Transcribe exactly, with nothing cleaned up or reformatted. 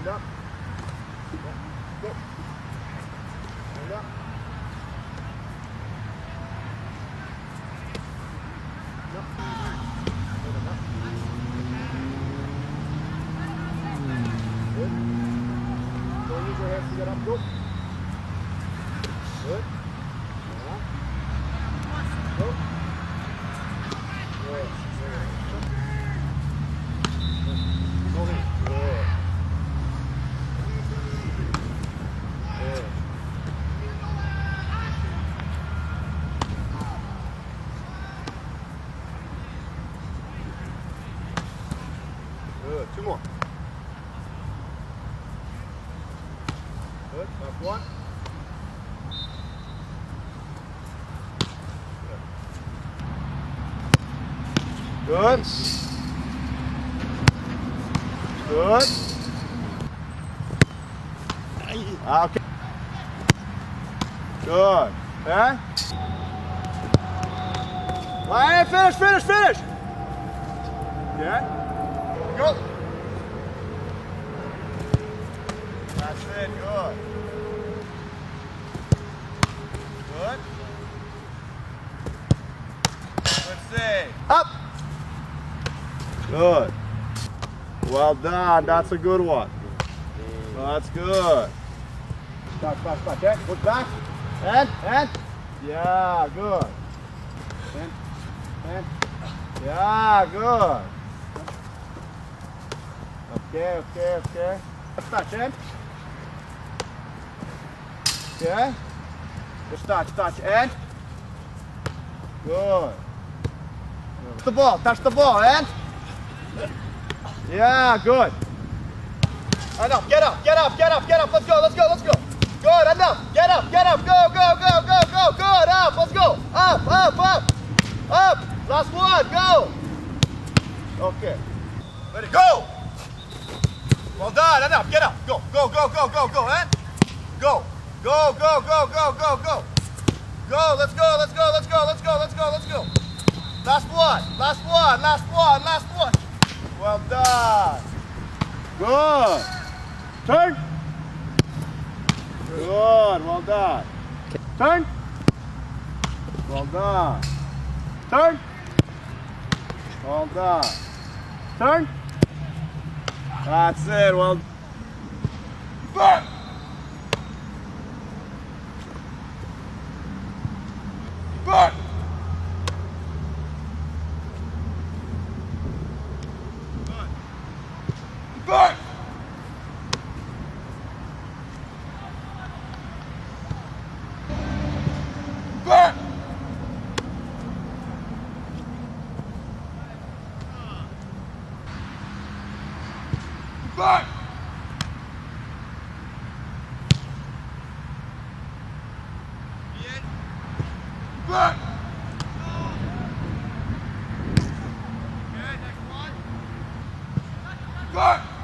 Stand up. Go. Stand up. Good. Don't use your hands to get up. Go. Good. Yeah. Go. Good. Go in. Good. Good. Good. Two more. Good. Last one. Good. Good. Okay. Good. Okay. Line, finish, finish, finish. Okay. Go. That's it. Good. Good. Good save. Up. Good. Well done. That's a good one. That's good. Stop, stop, stop. Okay. Look back. And, and. Yeah, good. And, and. Yeah, good. Okay, okay, okay. Touch in. Okay. Just touch, touch in. Good. Touch the ball, touch the ball, and. Yeah, good. Enough, get up, get up, get up, get up. Let's go, let's go, let's go. Good, enough. Get up, get up. Go, go, go, go, go. Good, up, let's go. Up, up, up. Up. Last one, go. Okay. Ready, go. Well done, enough, get up. Go, go, go, go, go, go, and go. Go, go, go, go, go, go. Go, let's go, let's go, let's go, let's go, let's go, let's go. Last one, last one, last one, last one. Well done. Good. Turn. Good, well done. Turn. Well done. Turn. Well done. Turn. That's it, well done. Back. Back. Back. Back. Back. Back. Okay, next one. Back.